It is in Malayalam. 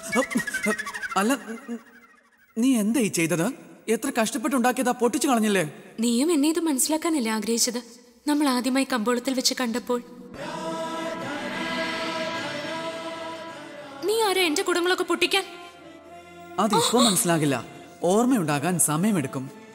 അല്ല, നീ എന്താ ഈ ചെയ്തത്? എത്ര കഷ്ടപ്പെട്ടുണ്ടാക്കിയതാ, പൊട്ടിച്ചു കളഞ്ഞില്ലേ? നീയും എന്നെ ഇത് മനസ്സിലാക്കാനല്ലേ ആഗ്രഹിച്ചത്? നമ്മൾ ആദ്യമായി കമ്പോളത്തിൽ വെച്ച് കണ്ടപ്പോൾ നീ ആരാ എന്റെ കുടങ്ങളൊക്കെ പൊട്ടിക്കാൻ? അതിപ്പോ മനസ്സിലാകില്ല, ഓർമ്മയുണ്ടാകാൻ സമയമെടുക്കും.